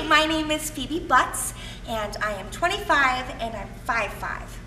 my name is Phoebe Butts, and I am 25 and I'm 5'5".